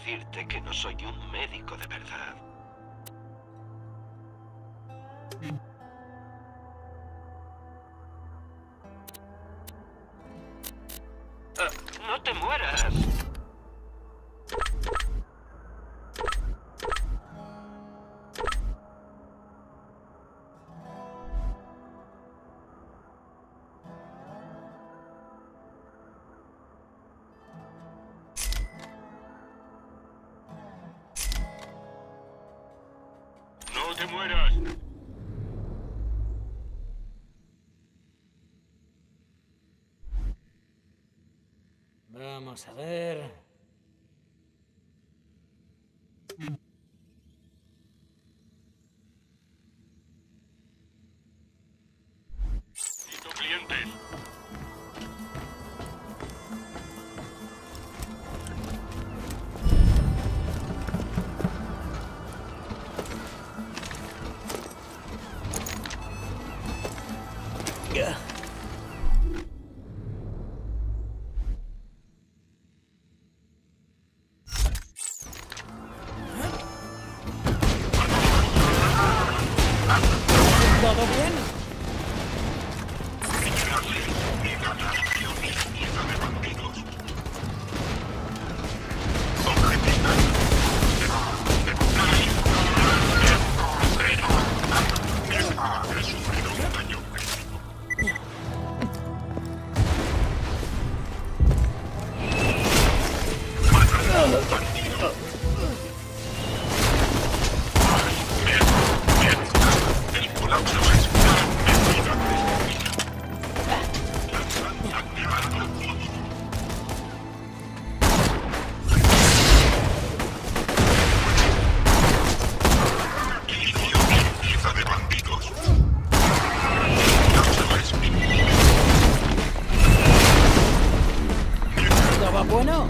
decirte que no soy un médico de verdad. ¡No te mueras! ¡No te mueras! Vamos a ver. Necesito clientes. ¿Todo bien? ¿Todo va bueno?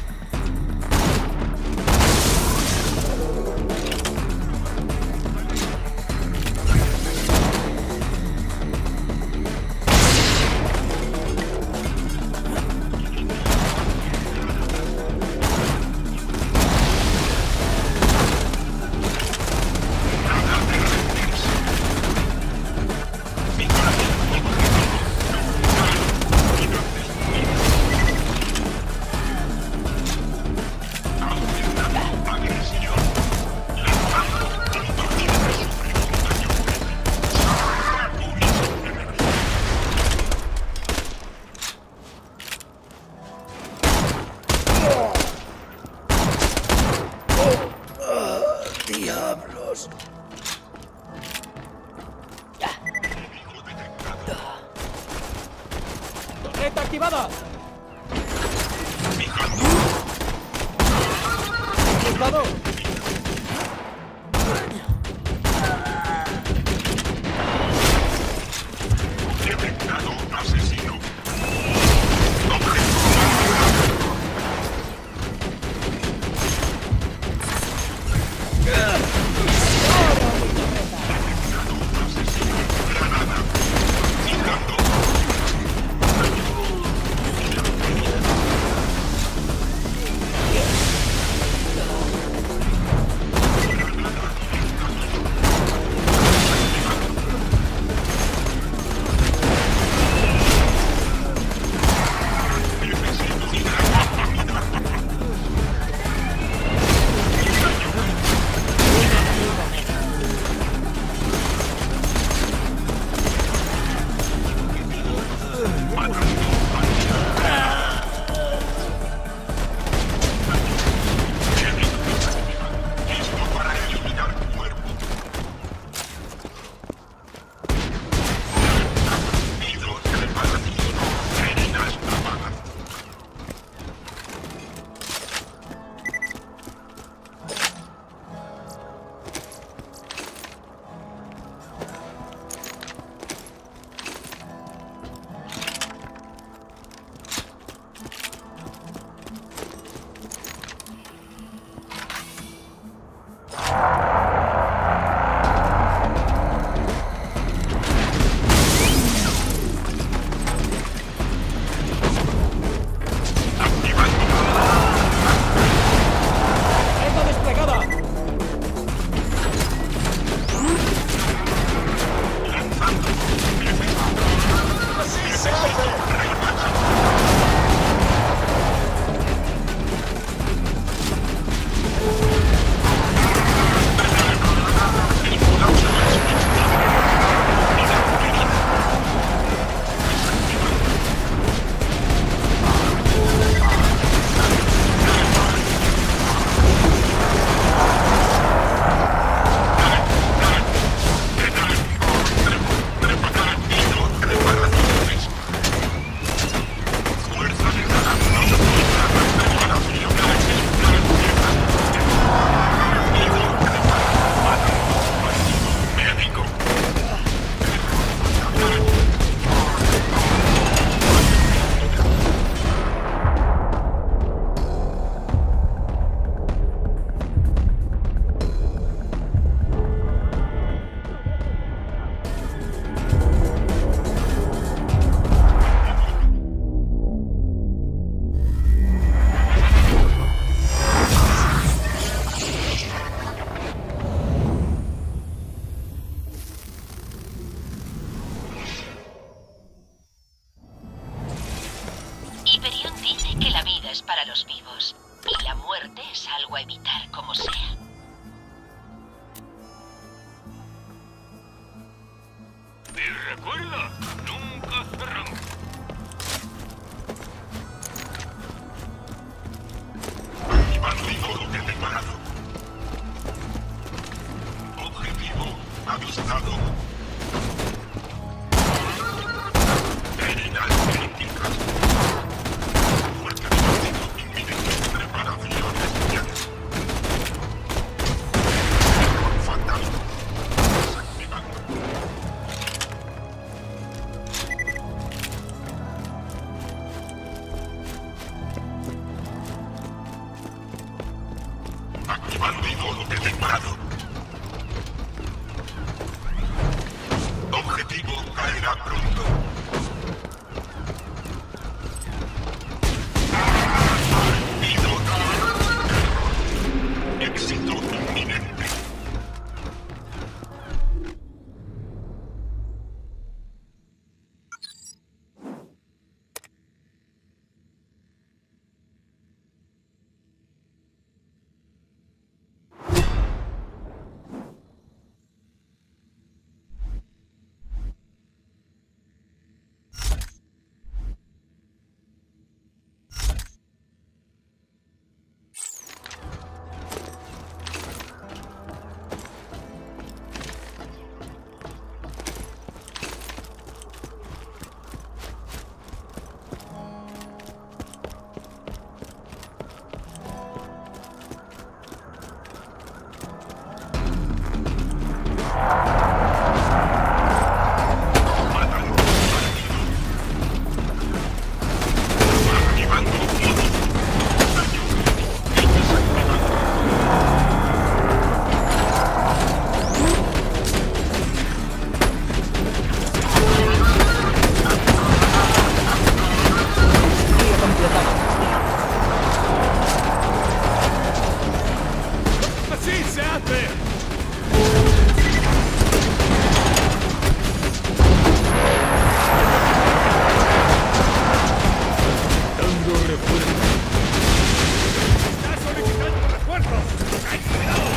¡Diablos! ¡Torreta activada! ¡Cuidado! Detectado asesino. Hiperión dice que la vida es para los vivos y la muerte es algo a evitar como sea. Y recuerda, nunca cerramos. Activando icono de preparado. Objetivo avistado. Terminal críticas. Fuerte de partido inminente. Preparaciones ya. Fantasma. Desactivando. Activando icono de preparado. Objetivo caerá pronto. Éxito inminente. ¡Así se hace! Dando refuerzo. ¡Está solicitando refuerzos! ¡Hay cuidado!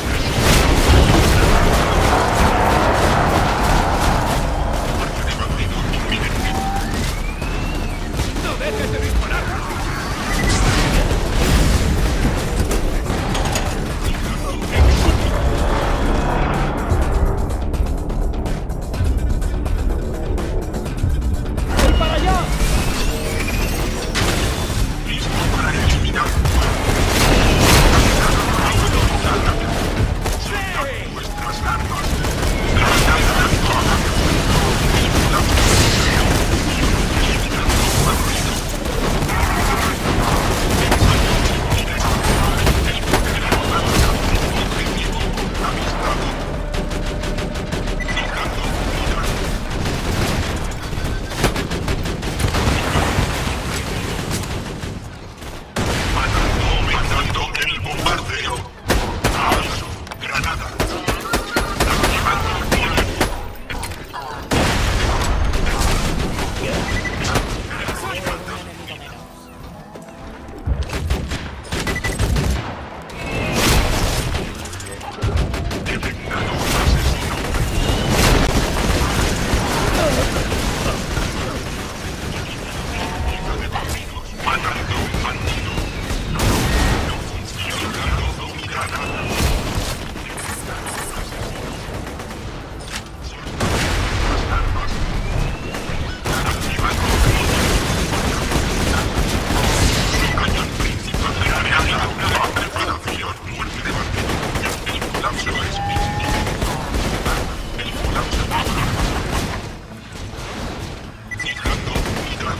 ¡No dejes de disparar! ¡Voy para allá! Listo para eliminar. ¡Sí! Vuestras armas. Mandando el bombardeo. Aviso. Granada. Activando el detectado asesino. Matando un bandido. No funciona. Mi granada. Las armas. Activando cañón principal de la granada. Preparación. Muerte de bandido. El colapso es inminente. El colapso. Fijando unidad.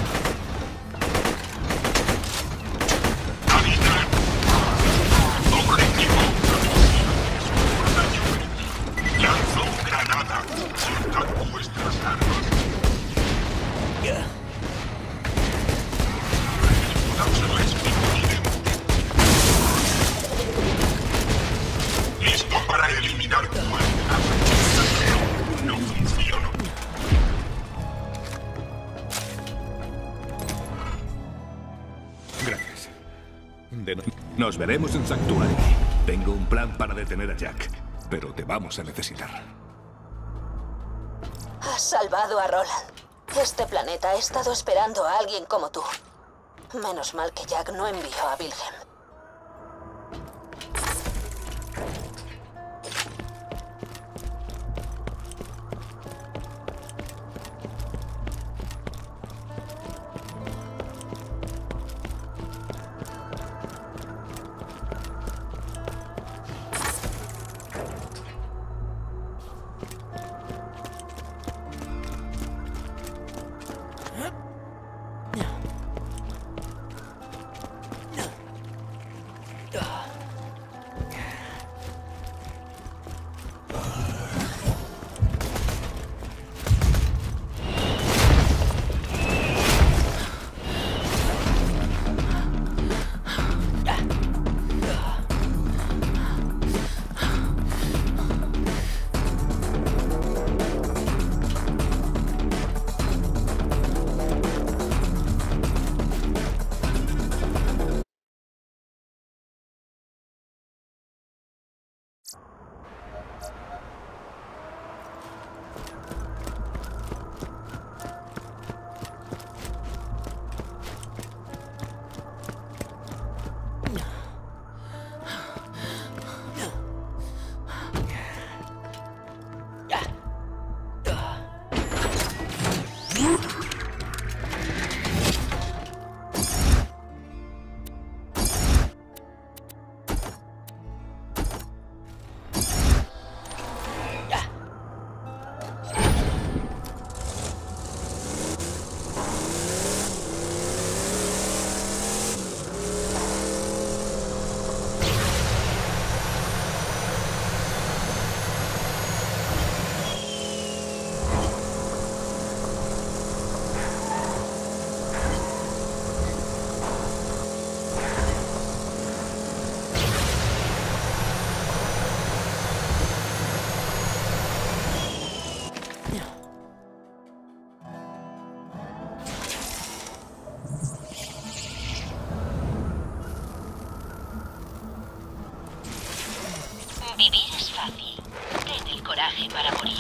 Avisar. Objetivo. Lanzo granada. Soltad vuestras armas. El colapso es inminente. Listo para eliminar cualquier. No funciona. Nos veremos en Sanctuary. Tengo un plan para detener a Jack, pero te vamos a necesitar. Has salvado a Roland. Este planeta ha estado esperando a alguien como tú. Menos mal que Jack no envió a Wilhelm. Vivir es fácil. Ten el coraje para morir.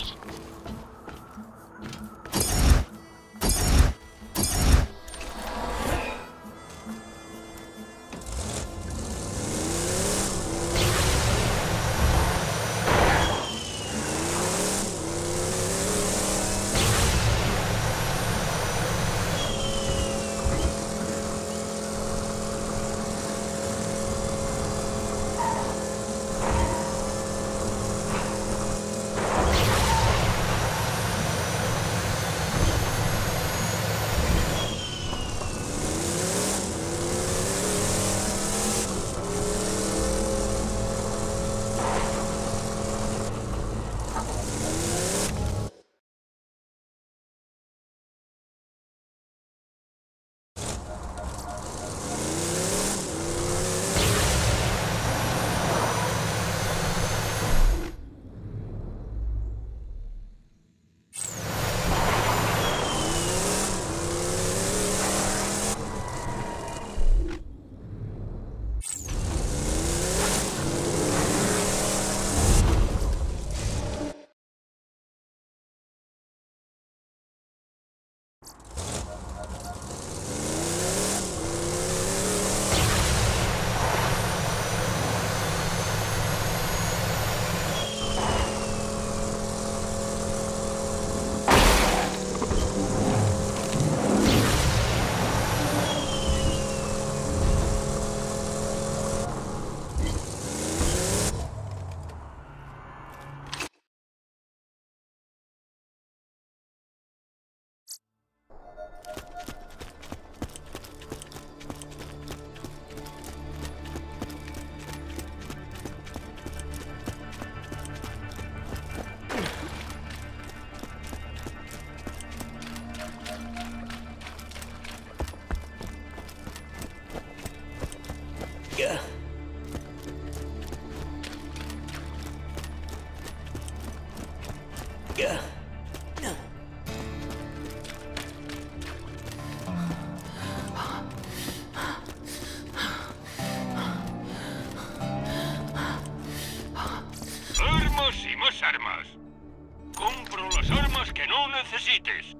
necesites.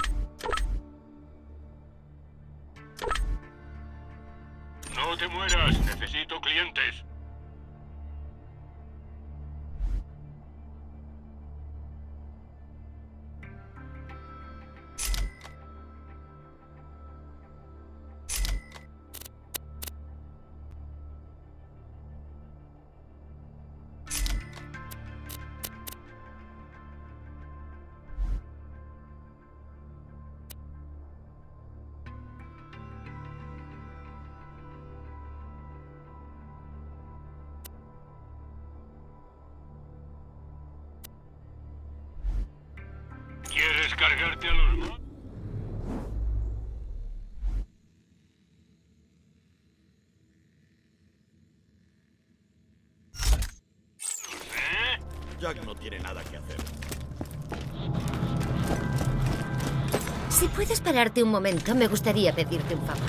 No te mueras, necesito clientes. ¿Quieres cargarte a los más? Jack no tiene nada que hacer. Si puedes pararte un momento, me gustaría pedirte un favor.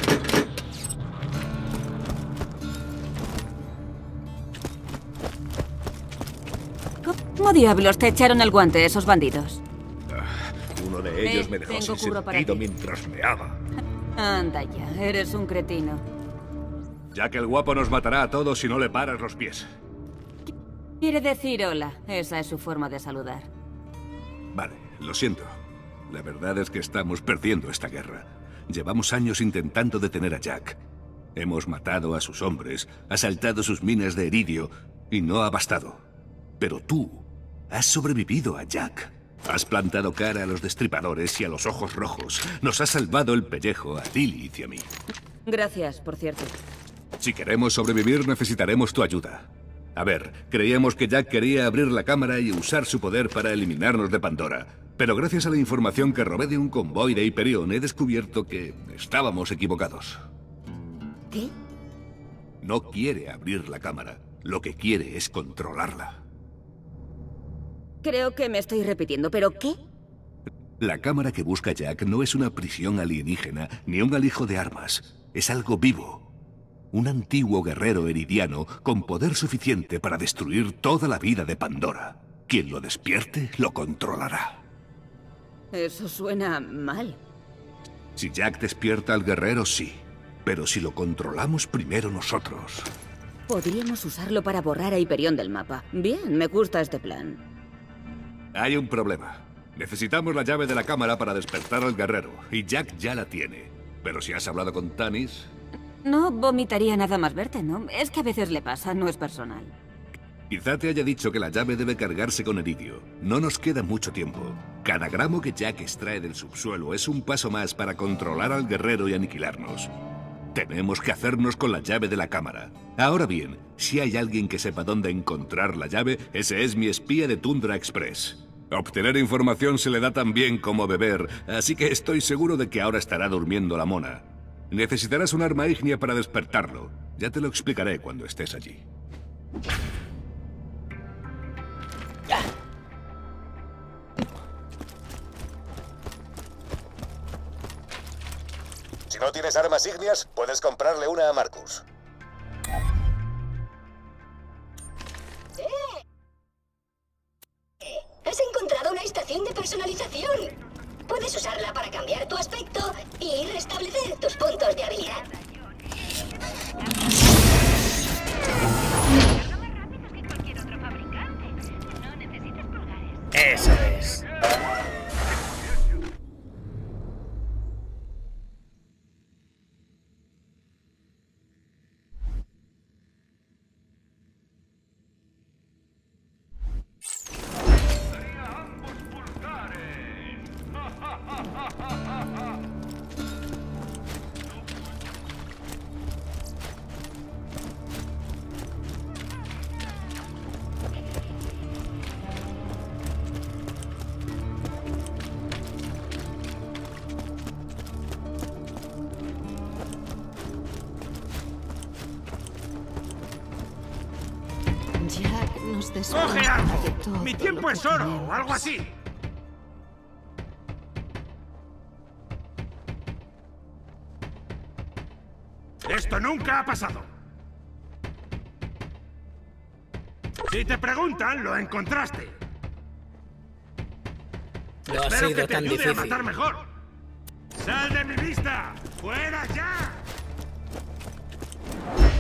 ¿Cómo diablos te echaron el guante esos bandidos? Uno de ellos me dejó tengo sin curo para sentido ti. mientras meaba. Anda ya, eres un cretino. Ya que el guapo nos matará a todos si no le paras los pies. Quiere decir hola, esa es su forma de saludar. Vale, lo siento. La verdad es que estamos perdiendo esta guerra. Llevamos años intentando detener a Jack. Hemos matado a sus hombres, asaltado sus minas de iridio, y no ha bastado. Pero tú has sobrevivido a Jack. Has plantado cara a los destripadores y a los ojos rojos. Nos has salvado el pellejo a Lilith y a mí. Gracias, por cierto. Si queremos sobrevivir, necesitaremos tu ayuda. A ver, creíamos que Jack quería abrir la cámara y usar su poder para eliminarnos de Pandora. Pero gracias a la información que robé de un convoy de Hyperion, he descubierto que estábamos equivocados. ¿Qué? No quiere abrir la cámara. Lo que quiere es controlarla. Creo que me estoy repitiendo, ¿pero qué? La cámara que busca Jack no es una prisión alienígena ni un alijo de armas. Es algo vivo. Un antiguo guerrero eridiano con poder suficiente para destruir toda la vida de Pandora. Quien lo despierte, lo controlará. Eso suena mal. Si Jack despierta al guerrero, sí. Pero si lo controlamos primero nosotros... Podríamos usarlo para borrar a Hyperion del mapa. Bien, me gusta este plan. Hay un problema. Necesitamos la llave de la cámara para despertar al guerrero. Y Jack ya la tiene. Pero si has hablado con Tanis... No vomitaría nada más verte, ¿no? Es que a veces le pasa, no es personal. Quizá te haya dicho que la llave debe cargarse con iridio. No nos queda mucho tiempo. Cada gramo que Jack extrae del subsuelo es un paso más para controlar al guerrero y aniquilarnos. Tenemos que hacernos con la llave de la cámara. Ahora bien, si hay alguien que sepa dónde encontrar la llave, ese es mi espía de Tundra Express. Obtener información se le da tan bien como beber, así que estoy seguro de que ahora estará durmiendo la mona. Necesitarás un arma ígnea para despertarlo. Ya te lo explicaré cuando estés allí. Si no tienes armas ígneas, puedes comprarle una a Marcus. Has encontrado una estación de personalización. Puedes usarla para cambiar tu aspecto y restablecer tus puntos de habilidad. Eso es. Jack nos ¡Coge descuenta de algo! todo ¡Mi tiempo lo que es oro! tenemos. O algo así. Esto nunca ha pasado. Si te preguntan, lo encontraste. Lo Espero sido que te tan ayude difícil. a matar mejor. ¡Sal de mi vista! ¡Fuera ya!